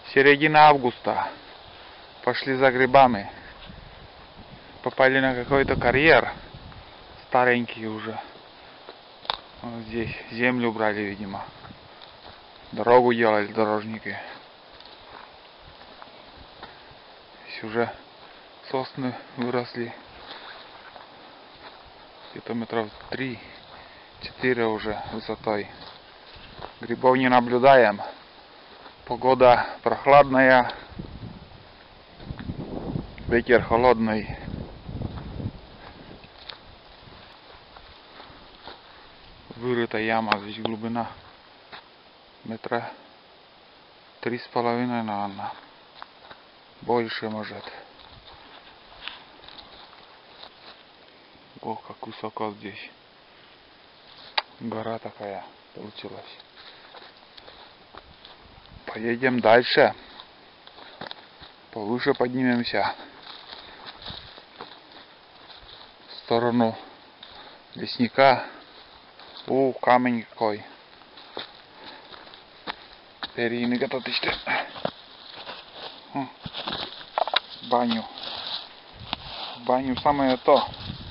Середина августа. Пошли за грибами. Попали на какой-то карьер. Старенький уже. Вот здесь землю брали, видимо. Дорогу делали дорожники. Здесь уже сосны выросли. Где-то метров 3-4 уже высотой. Грибов не наблюдаем. Погода прохладная. Ветер холодный. Вырыта яма, здесь глубина метра 3,5, наверное. Больше может. Ох, как высоко здесь. Гора такая получилась. Поедем дальше. Повыше поднимемся. В сторону лесника. Камень какой. Перины готовишься. Баню. Баню самое то.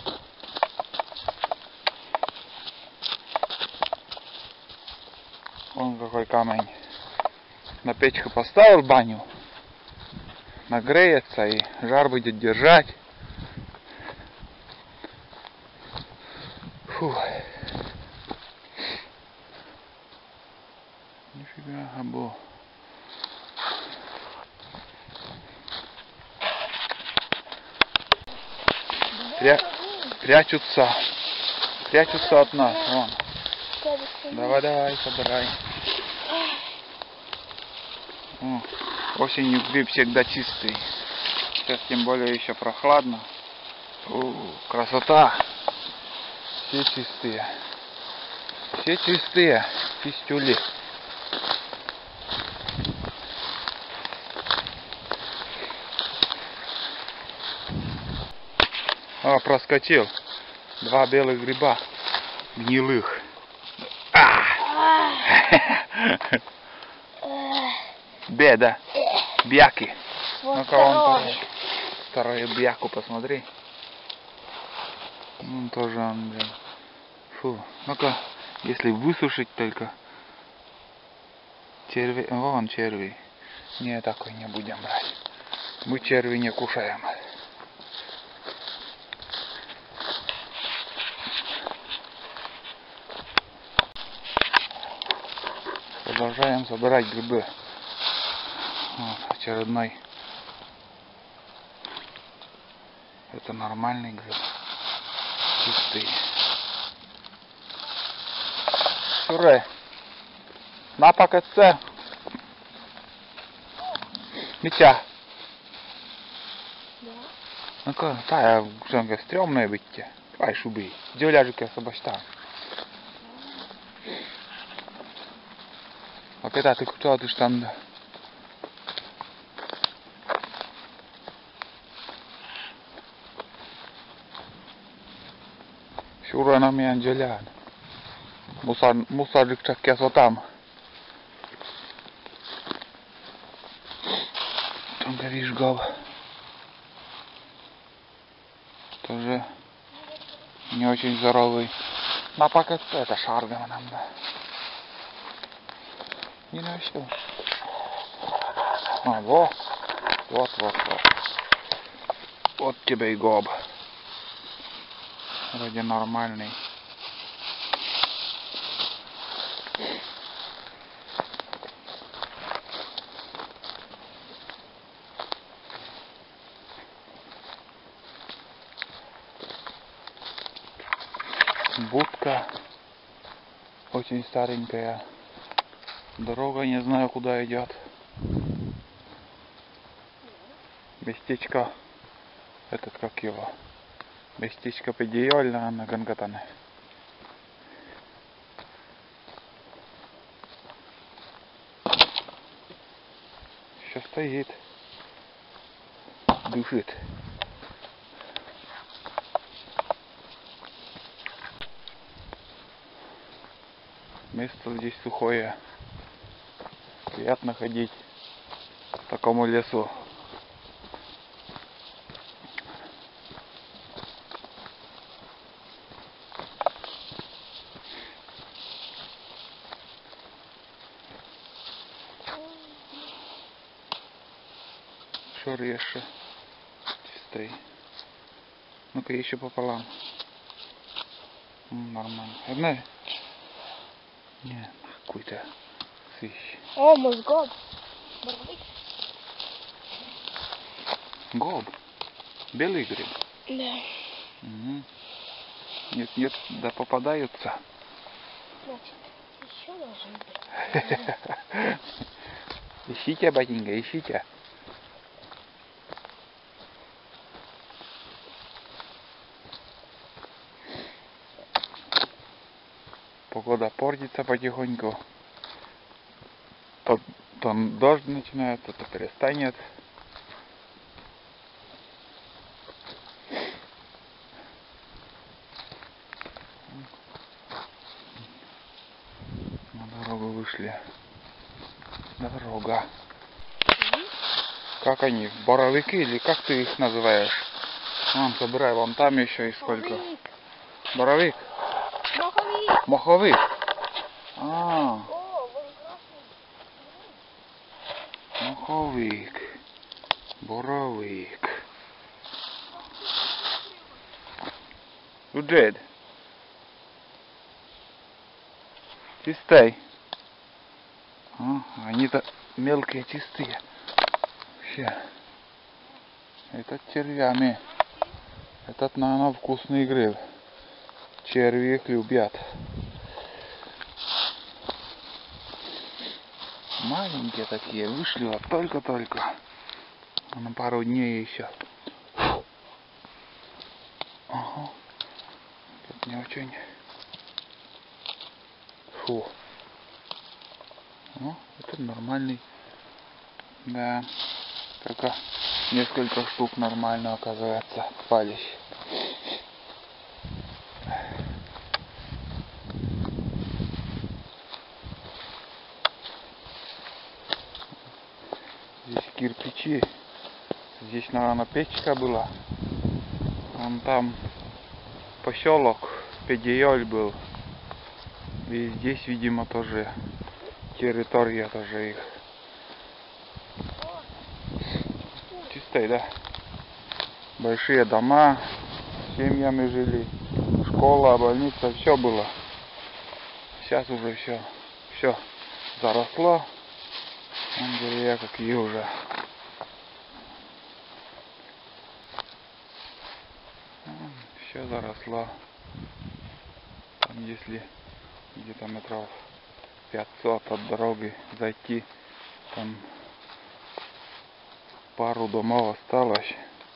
Вон какой камень. На печку поставил баню. Нагреется и жар будет держать. Фу. Нифига, або. Прячутся от нас. Вон. Давай, собирай. Осенью гриб всегда чистый. Сейчас тем более еще прохладно. Красота. Все чистые. Все чистые. Чистюли. Проскочил. 2 белых гриба. Гнилых. Беда. Бяки. Ну-ка, вон второй бяку посмотри. Ну, тоже он, блин. Фу. Ну-ка, если высушить только. Черви. Вон черви. Не, такой не будем брать. Мы черви не кушаем. Продолжаем собирать грибы. Вот, очередной. Это нормальный гриб. Чистый. Шуре. На пакетце. Митя. Ну-ка, тая жонка стрёмная быть. Ай, шуби. Дёляжика собачта. Опять ты куда ты там? Шура на меня джелян. Мусорик чакке сотам. Там говоришь гав. Тоже не очень здоровый. На пакет это шаргам нам. Не на что. Вот. Вот тебе и гоб. Вроде нормальный. Будка. Очень старенькая. Дорога не знаю куда идет. Местечко. Этот как его. Местечко педиольно на Гангатане. Еще стоит. Дышит. Место здесь сухое. Приятно ходить. в такому лесу. Что резче? Чистый. Ну-ка еще пополам. Нормально. Одна? Не, какой-то сыщ. О, мой год. Гоб. Белый гриб? Да. Угу. Нет, нет, да попадаются. Значит, еще должен быть. Ищите, батенька, ищите. Погода портится потихоньку. То дождь начинается, то перестанет. На дорогу вышли. Дорога. Как они? Боровики или как ты их называешь? Вон, собирай, вон там еще и сколько. Боровик. Маховик. Маховик. А, О, вон красный. маховик. Боровик. Уджед. Чистый. А, они-то мелкие, чистые. Вообще. Этот червями. Этот, наверное, вкусный гриб. Черви их любят. Маленькие такие, вышли вот только-только. На пару дней еще. Ага. Тут не очень. Фу. Ну, это нормальный. Да. Только несколько штук нормально, оказывается, попались. Здесь кирпичи. Здесь, наверное, печка была. Вон там поселок Педиоль был. И здесь, видимо, тоже территория тоже их. Чистый, да? Большие дома, семьями жили, школа, больница, все было. Сейчас уже все заросло. Вон деревья какие уже. Все заросло. Там, если где-то метров 500 от дороги зайти, там пару домов осталось.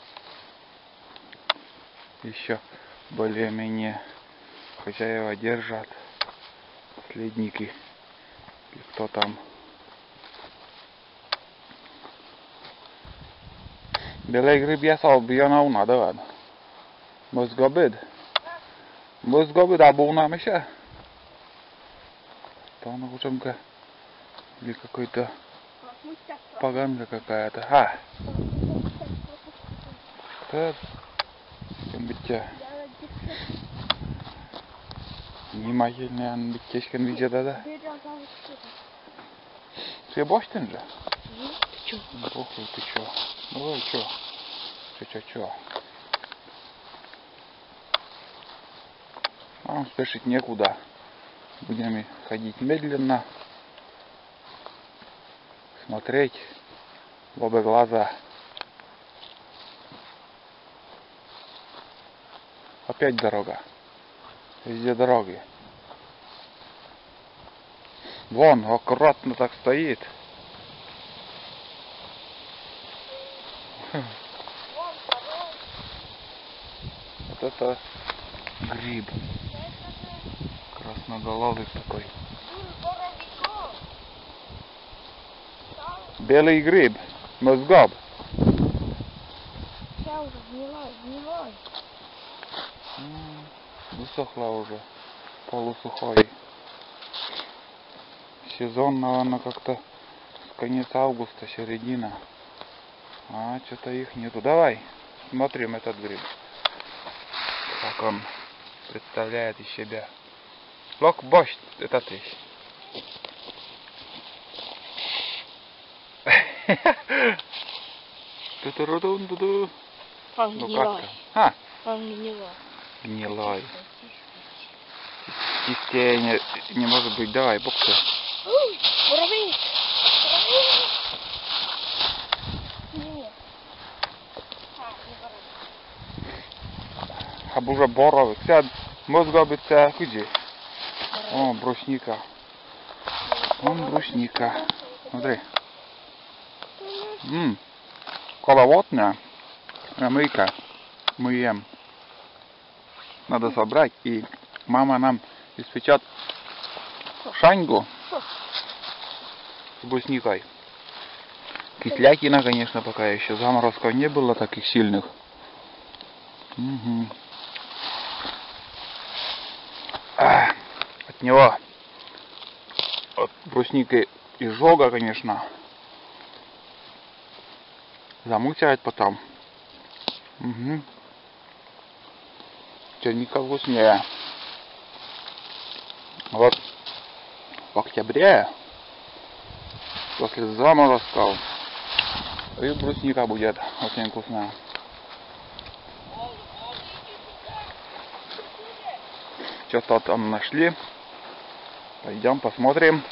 Еще более-менее хозяева держат. Следники. И кто там. Белый гриб я сал бьяна уна, давай. Мозгобед. Мозгобед абуна меша. Там уже или какой-то поганка какая-то. А. Так. Битя. Внимательный an bitkeşken videoda da. Ты бочтен же? Ты чё? Похуй, ты чё? Давай, чё? Нам спешить некуда. Будем ходить медленно. Смотреть в оба глаза. Опять дорога. Везде дороги. Вон, аккуратно так стоит. Вот это гриб. Красноголовый такой. Белый гриб. Мозгоб. Я уже гнилой. Высохла уже. Полусухой. Сезон, наверное, как-то конец августа, середина. А, что-то их нету. Давай, смотрим этот гриб. Как он представляет из себя. Лок борщ, это ты. Ту-ту-ру-дун-ду-ду. Он Ну гнилой. как-то. А, Он гнилой. гнилой. Чистее не может быть. Давай, боксы. Ой, муравей. Нет. Не муравей. Абужа боровик. Сяд, мозга бы це куди? О, брусника. Вон брусника. Смотри. Коловотная. Амейка. Мы ем. Надо собрать, и мама нам испечет шаньгу с брусникой. Кислятина, конечно, пока еще. Заморозков не было таких сильных. Угу. От него, от брусники изжога, конечно, замучает потом. Угу. Черника вкуснее. Вот в октябре, после заморозков, и брусника будет очень вкусная. Что-то там нашли. Пойдем посмотрим.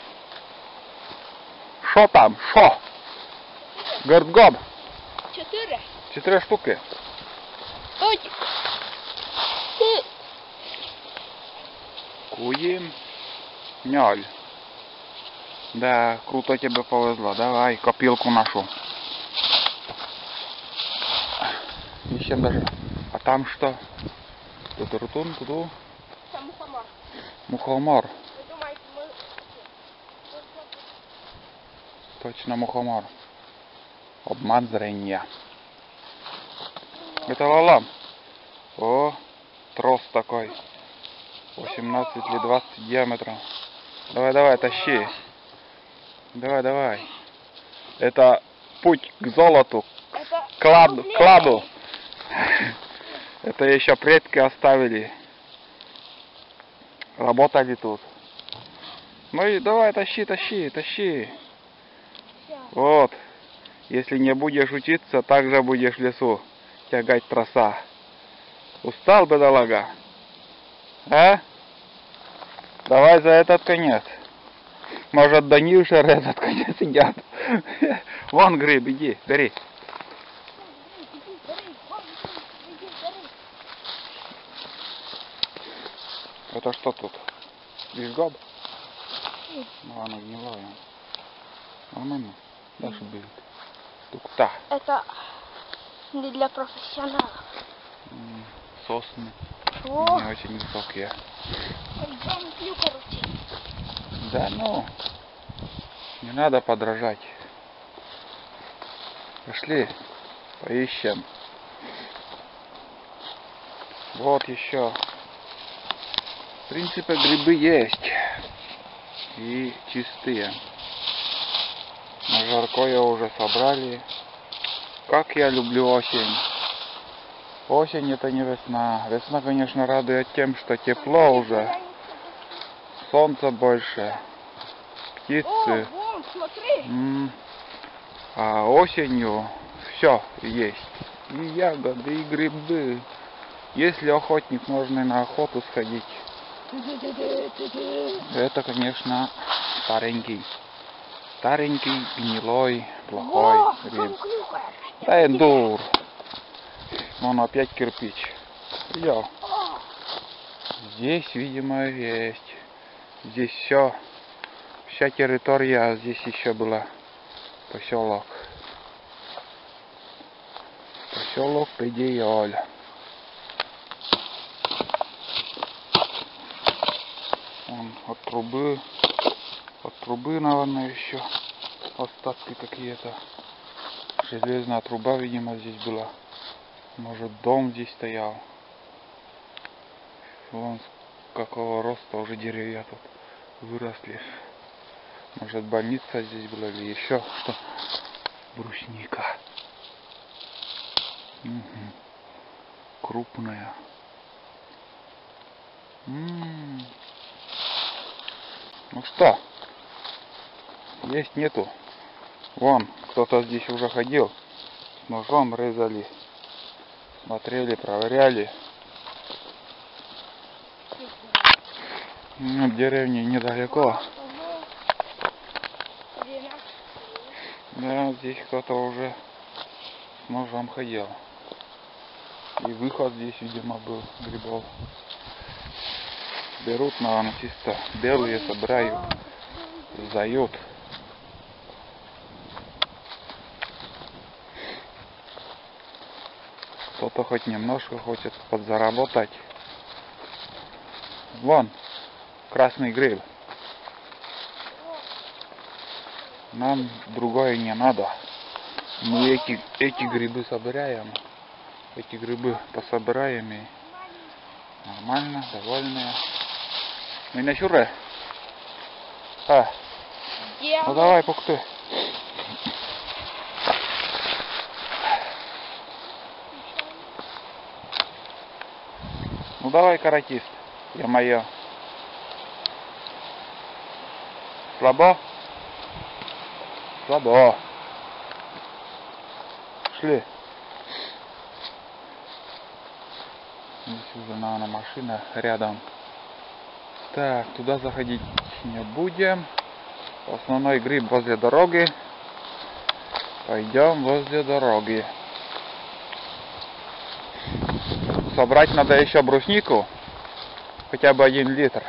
Шо там? Шо? Гардгоб. 4. 4 штуки. Ой. Ты. Куем. Ноль. Да, круто тебе повезло. Давай копилку нашу. Ищем даже. А там что? Ту-ту-ру-тун, ту-ту. Там мухомор. Мухомор. Вы думаете, мы... Точно мухомор. Обман зрения. Это лалам. О, трос такой. 18 или 20 диаметром. Давай, давай, тащи. Давай, давай. Это путь к золоту. Это Кладу. Это еще предки оставили. Работали тут. Ну и давай, тащи. Всё. Вот. Если не будешь учиться, также будешь в лесу тягать троса. Устал, бедолага? А? Давай за этот конец. Может, Данишер этот конец идет. Вон гриб, иди, бери. Это что тут? Визгоб? Ну, оно гнилое. Нормально. Дальше будет. Тук-та. Это не для профессионалов. Сосны. О, Не очень высокие. пойдем пью, короче. Да ну, не надо подражать. Пошли, поищем. Вот еще. В принципе, грибы есть. И чистые. На жаркое уже собрали. Как я люблю осень. Осень это не весна. Весна, конечно, радует тем, что тепло уже. Солнца больше. Птицы. О, вон, смотри. А осенью все есть. И ягоды, и грибы. Если охотник, можно и на охоту сходить. Это, конечно, старенький, гнилой, плохой О, гриб. клюкает. Да и дур. Вон опять кирпич. Йо. Здесь, видимо, есть. Здесь все. Вся территория, а здесь еще была поселок. Поселок Педиоль. Он от трубы, наверное, еще остатки какие-то. Железная труба, видимо, здесь была. Может, дом здесь стоял. Вон с какого роста уже деревья тут выросли. Может, больница здесь была или еще что? Брусника. Угу. Крупная. Ну что? Есть нету? Вон, кто-то здесь уже ходил. С ножом резали. Смотрели, проверяли. Ну, деревни недалеко. Да, здесь кто-то уже с ножом ходил. И выход здесь, видимо, был грибов. Берут, наверное, чисто белые, собирают, сдают. Кто-то хоть немножко хочет подзаработать. Вон, красный гриб. Нам другое не надо. Мы эти грибы собираем. Эти грибы пособираем и нормально, довольные. Мы на чуре. Ну давай, пукты. Ну давай, каратист. Ё-моё. Слабо? Слабо. Шли. Здесь уже, наверное, машина рядом. Так, туда заходить не будем. Основной гриб возле дороги. Пойдем возле дороги. Собрать надо еще бруснику. Хотя бы 1 литр.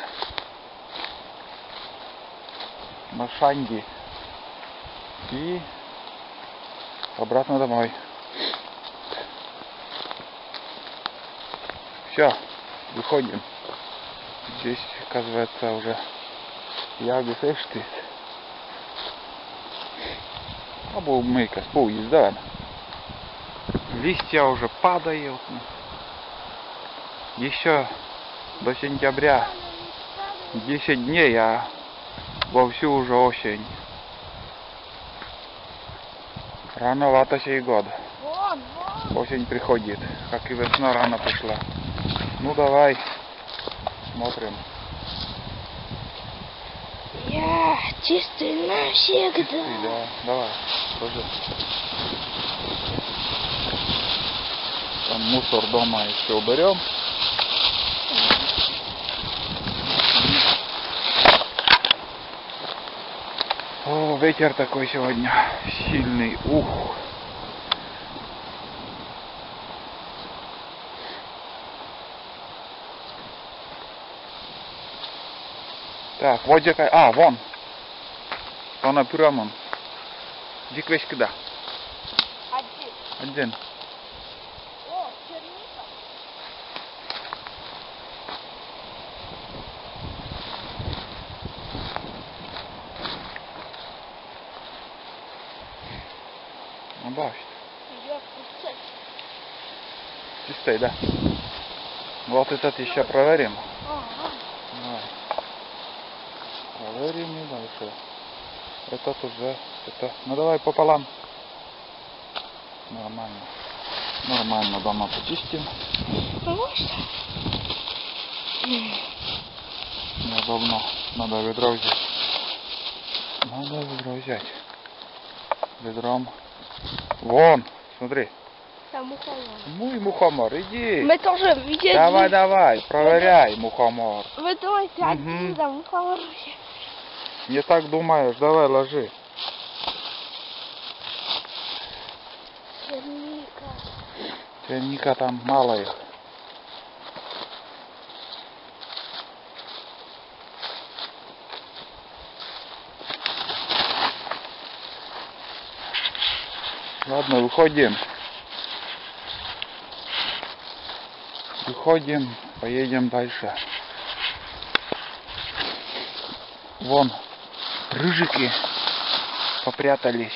На шанги. И обратно домой. Все, выходим. Здесь, оказывается, уже ягы сешты. Або мейка споуїзд, да. Листья уже падают. Еще до сентября 10 дней, а вовсю уже осень. Рановато сей год. Осень приходит, как и весна рано пришла. Ну давай, смотрим. Я чистый навсегда. Чистый, да, давай, тоже. Там мусор дома еще уберем. О, ветер такой сегодня сильный, ух. Так, вот где, вон. Вон прямо. Где квешки, да? Один. О, черника. Ну, бачите. Идет кусок. Чистый, да? Вот этот еще проверим. Давай. Проверим и дальше. Этот уже, ну давай пополам. Нормально. Нормально дома почистим. Неудобно. Надо ведро взять. Надо ведро взять. Ведром. Вон, смотри. Там мухомор. Мой мухомор, иди. Мы тоже видели. Давай, давай, проверяй мухомор. Вы думаете, один там мухомор? Не так думаешь, давай ложи. Черника. Черника там мало их. Ладно, выходим. Выходим, поедем дальше. Вон, рыжики попрятались.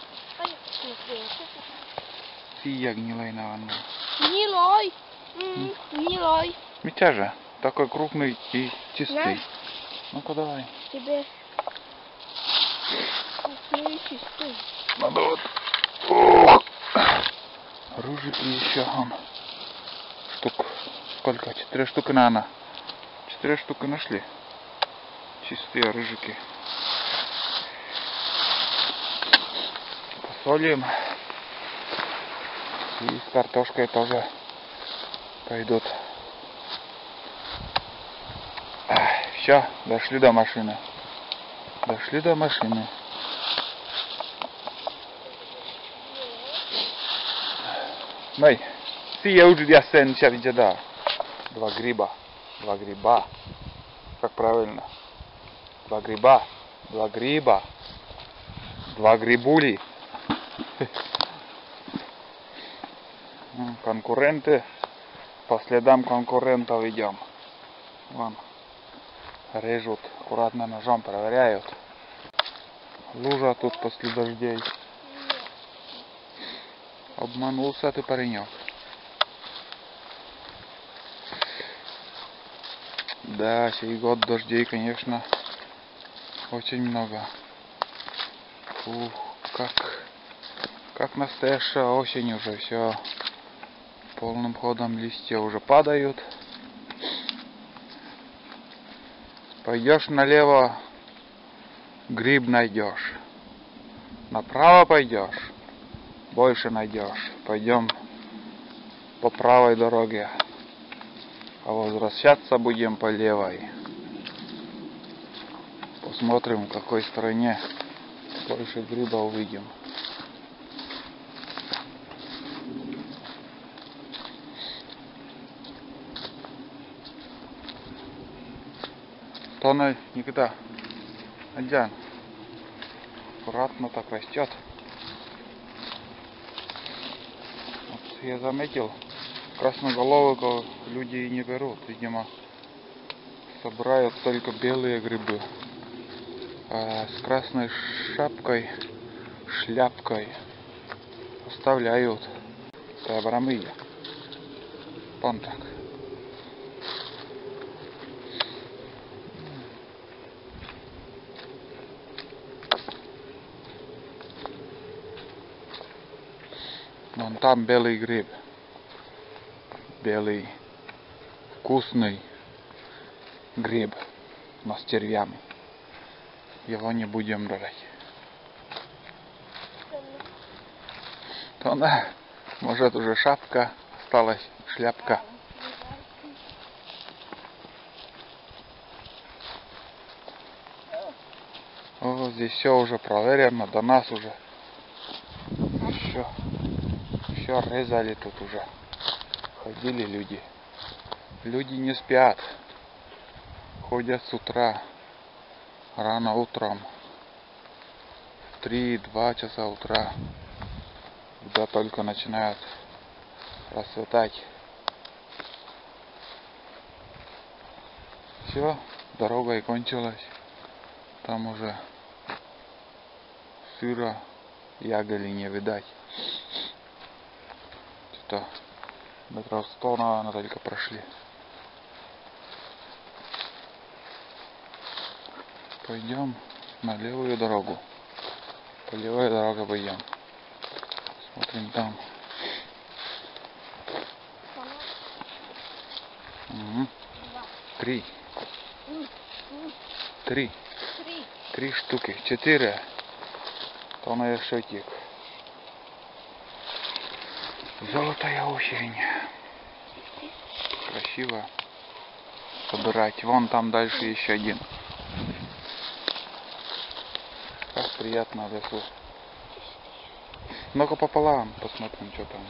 Фия гнилой, наверное. Гнилой. Гнилой. Митя же, такой крупный и чистый. Да. Ну-ка давай. Тебе. Ну и чистый. Надо вот. Ох. Рыжики еще он. Штук. Сколько? 4 штуки, наверное. 4 штуки нашли. Чистые рыжики. Посолим. И с картошкой тоже пойдут. Все, дошли до машины. Дошли до машины. Мэй, я уже ясен сейчас да. 2 гриба. 2 гриба. Как правильно? 2 гриба. 2 гриба. 2 грибули. Конкуренты. По следам конкурентов идем. Вон. Режут. Аккуратно ножом проверяют. Лужа тут после дождей. Обманулся ты, паренек. Да, сей год дождей, конечно, очень много. Фух, как настоящая осень уже, все полным ходом, листья уже падают. Пойдешь налево, гриб найдешь. Направо пойдешь, больше найдешь. Пойдем по правой дороге, а возвращаться будем по левой. Посмотрим, в какой стороне больше гриба увидим. Тона никогда. Адян. Аккуратно так растет. Вот я заметил, красноголовых люди и не берут. Видимо, собирают только белые грибы. А с красной шляпкой оставляют. Это абрамия. Понтак. Вон там белый гриб. Белый, вкусный гриб, но с червями. Его не будем брать. То да, может уже шапка осталась, шляпка. О, здесь все уже проверено, до нас уже. Все резали тут уже. Ходили люди. Люди не спят. Ходят с утра. Рано утром. 3-2 часа утра. Когда только начинают расцветать. Все, дорога и кончилась. Там уже сыра, ягоды не видать. Что-то метров 100, наверное, только прошли. Пойдем на левую дорогу. По левой дороге пойдем. Смотрим там. Угу. 3. 3 штуки. 4. То на решетик. Золотая осень. Красиво собирать. Вон там дальше еще один. Как приятно в лесу. Ну-ка пополам посмотрим, что там.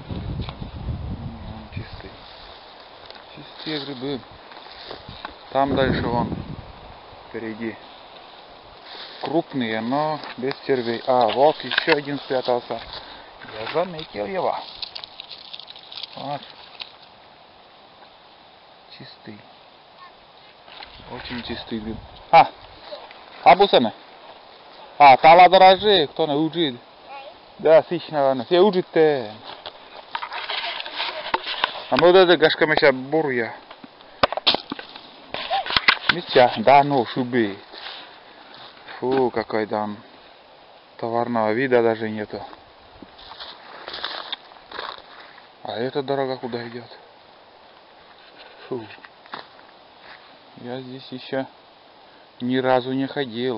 Чистый. Чистые грибы. Там дальше вон впереди. Крупные, но без червей. А, вот еще один спрятался. Я заметил его. Вот. Чистый. Очень чистый гриб. Абусана. Тала дорожи, кто не учит. Да, сычно, все учит-то. А мы вот это гашками сейчас буря. Митя, да ну, шубы. Фу, какой там товарного вида даже нету. А эта дорога куда идет? Фу. Я здесь еще ни разу не ходил.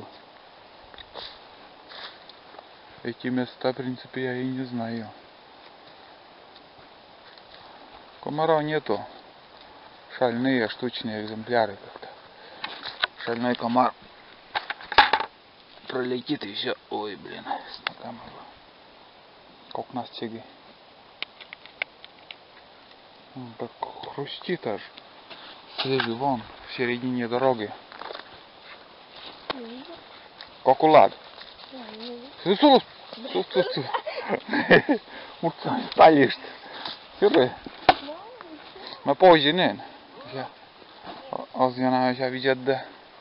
Эти места, в принципе, я и не знаю. Комаров нету. Шальные, штучные экземпляры как-то. Шальной комар пролетит и все. Ой, блин, с ногами. Как нас тяги. Так хрустит аж. Свежий вон, в середине дороги. Как улад. Сус. Mutta talist. Kyllä. Mä poisin en. Asiana я видят, да.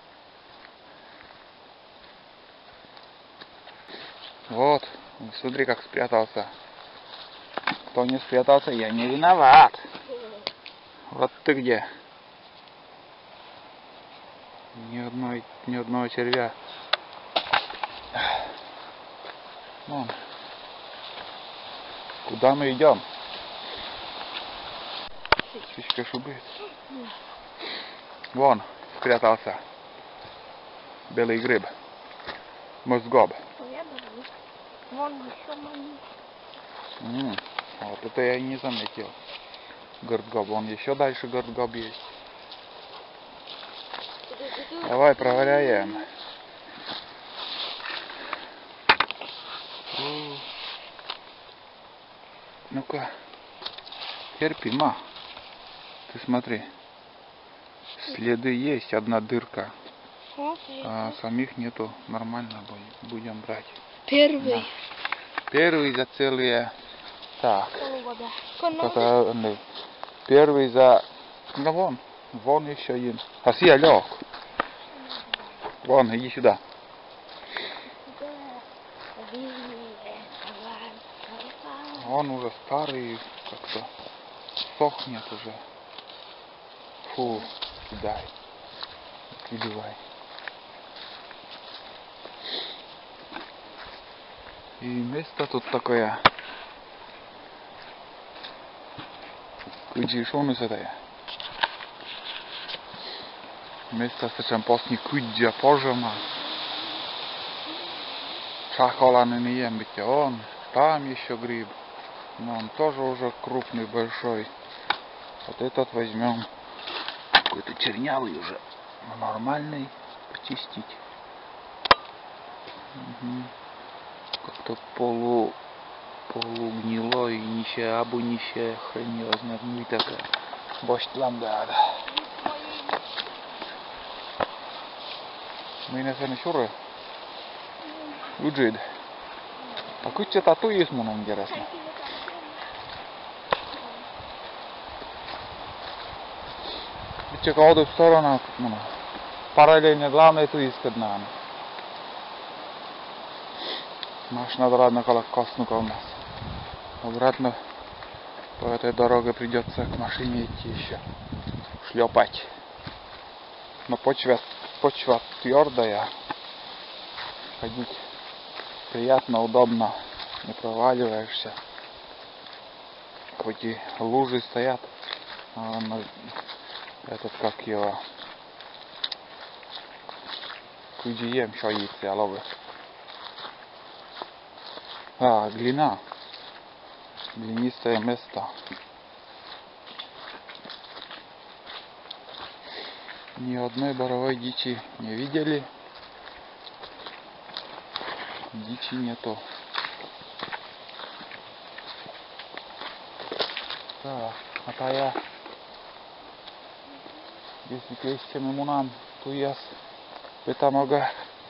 Вот, смотри, как спрятался. Кто не спрятался, я не виноват. Вот ты где. Ни одного червя. Вон. Куда мы идем? Птичка шубит. Вон, спрятался. Белый гриб. Мозгоб. Вон еще маленький. Вот это я и не заметил. Гордгоб. Вон еще дальше гордгоб есть. Давай проверяем. Ну-ка. Терпимо. Ты смотри. Следы есть, одна дырка. А самих нету. Нормально будем брать. Первый. Да. Первый за целые. Так. Первый за... Ну вон еще один. Асия, лег. Вон, иди сюда. Он уже старый, как-то сохнет уже. Фу, кидай. Кидывай. И место тут такое. Куджи, он это? Место совсем после куджа пожима. Шахоланы не ем, ведь он. Там еще гриб. Но он тоже уже крупный, большой. Вот этот возьмем. Какой-то чернявый уже. Но нормальный. Почистить. Как-то полугнилой. Нище абу нище. Хрень его знает. Ну и такая. Бошт ламдада. Мы не знаем шуры. Уджид. А куча тату есть мне интересно. Чекал в сторону, параллельно главное ту искать надо. Машина дородна колокоснука у нас. Обратно по этой дороге придется к машине идти еще. Шлепать. Но почва твердая. Ходить приятно, удобно. Не проваливаешься. Хоть и лужи стоят. Этот как его. Кудием шоится, ловы. Глина. Глинистое место. Ни одной боровой дичи не видели. Дичи нету. Так, а я. Если пестим ему нам, то я это могу.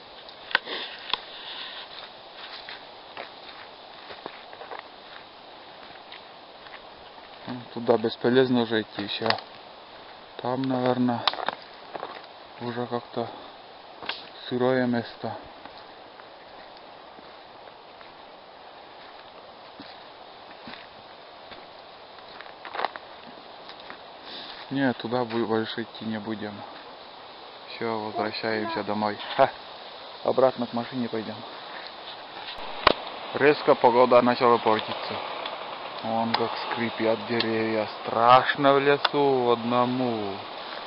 Туда бесполезно уже идти еще. Там, наверное, уже как-то сырое место. Нет, туда больше идти не будем. Все, возвращаемся домой. Обратно к машине пойдем. Резко погода начала портиться. Вон как скрипят деревья. Страшно в лесу одному.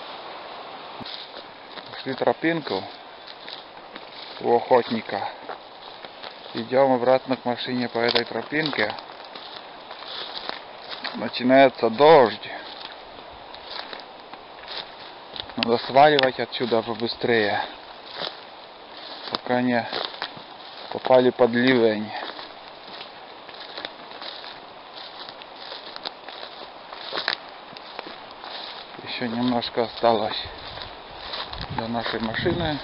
Нашли тропинку у охотника. Идем обратно к машине по этой тропинке. Начинается дождь. Надо сваливать отсюда побыстрее, пока не попали под ливень. Еще немножко осталось до нашей машины.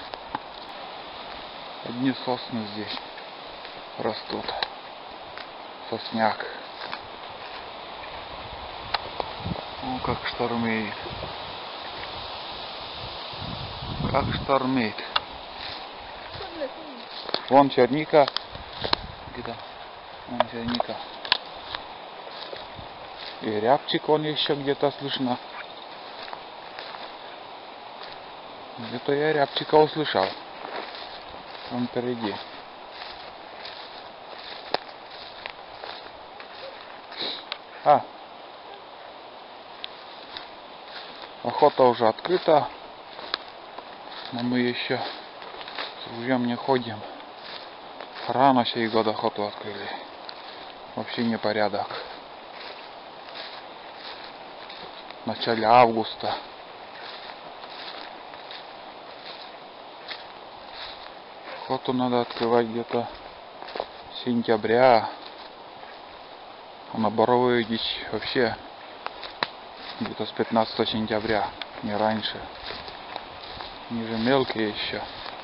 Одни сосны здесь растут. Сосняк. О, как штормит. Как штормит. Вон черника. Где-то. Вон черника. И рябчик вон еще где-то слышно. Где-то я рябчика услышал. Он впереди. Охота уже открыта. Но мы еще с ружьем не ходим. Рано сей год охоту открыли. Вообще непорядок. В начале августа. Охоту надо открывать где-то с сентября. А на боровую дичь вообще где-то с 15 сентября, не раньше. Они же мелкие еще.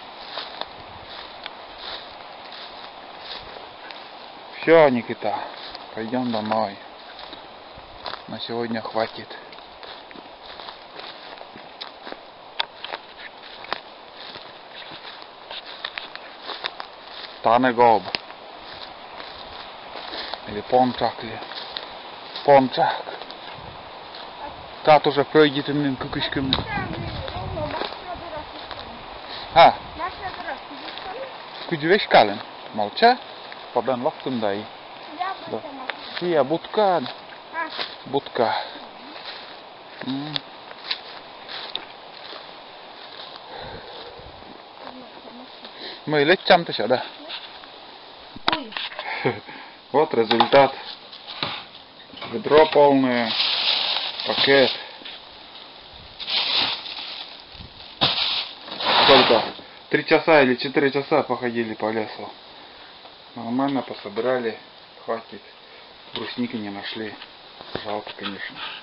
Все, Никита, пойдем домой. На сегодня хватит. Танегоб. Или пончак ли. Пончак. Тат уже пройдет иным кукушками. Kujvesh kalen. Молча. Подан вахтундай. Сия будка. Будка. Мы летим-то сюда. Вот результат. Ведро полное. Пакет. Сколько? 3 часа или 4 часа походили по лесу. Нормально пособирали. Хватит. Брусники не нашли. Жалко, конечно.